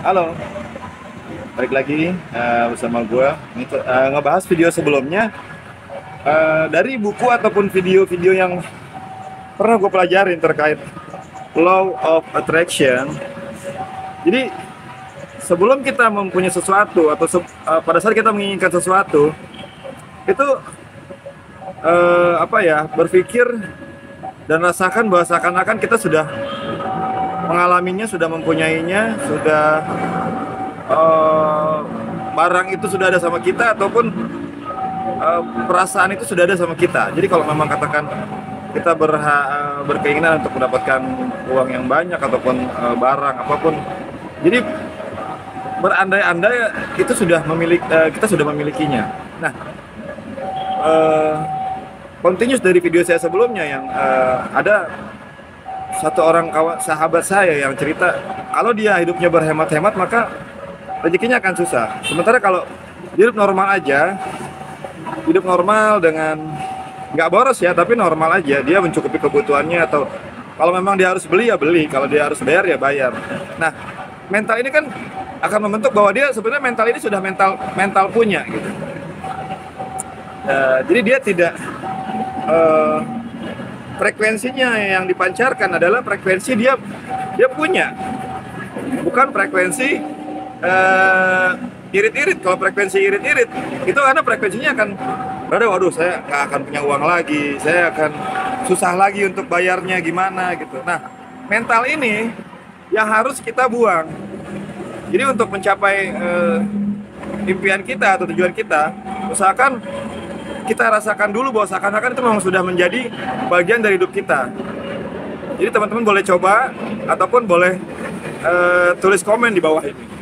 Halo, balik lagi bersama gue. Ini ngebahas video sebelumnya dari buku ataupun video-video yang pernah gue pelajarin terkait Law of Attraction. Jadi sebelum kita mempunyai sesuatu atau pada saat kita menginginkan sesuatu itu berpikir dan rasakan bahwa seakan-akan kita sudah mengalaminya, sudah mempunyainya, sudah barang itu sudah ada sama kita ataupun perasaan itu sudah ada sama kita. Jadi kalau memang katakan kita berkeinginan untuk mendapatkan uang yang banyak ataupun barang apapun, jadi berandai-andai itu sudah kita sudah memilikinya. Nah, continuous dari video saya sebelumnya yang ada satu orang sahabat saya yang cerita kalau dia hidupnya berhemat-hemat maka rezekinya akan susah. Sementara kalau hidup normal aja, hidup normal dengan nggak boros ya, tapi normal aja, dia mencukupi kebutuhannya, atau kalau memang dia harus beli ya beli, kalau dia harus bayar ya bayar. Nah, mental ini kan akan membentuk bahwa dia sebenarnya mental ini sudah mental punya gitu. Jadi dia tidak frekuensinya yang dipancarkan adalah frekuensi dia punya, bukan frekuensi irit-irit. Kalau frekuensi irit-irit itu karena frekuensinya akan waduh saya nggak akan punya uang lagi, saya akan susah lagi untuk bayarnya gimana gitu. Nah, mental ini yang harus kita buang. Jadi untuk mencapai impian kita atau tujuan kita, usahakan kita rasakan dulu bahwa seakan-akan itu memang sudah menjadi bagian dari hidup kita. Jadi teman-teman boleh coba ataupun boleh tulis komen di bawah ini.